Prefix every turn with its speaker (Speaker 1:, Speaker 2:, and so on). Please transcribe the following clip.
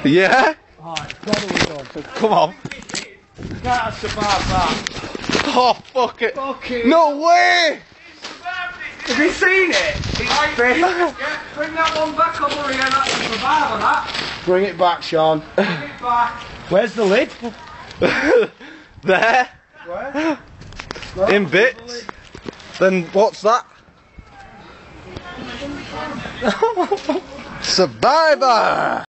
Speaker 1: Yeah?
Speaker 2: Alright, probably done.
Speaker 1: Come on.
Speaker 2: Can't survive that.
Speaker 1: Oh, fuck it.
Speaker 2: Fucking.
Speaker 1: No way!
Speaker 2: Have you seen it? It's big. Yeah, bring that one back over here, that's the survivor, that. Bring it back, Sean. Bring it back. Where's the lid?
Speaker 1: There.
Speaker 2: Where?
Speaker 1: In bits. Then what's that? Survivor!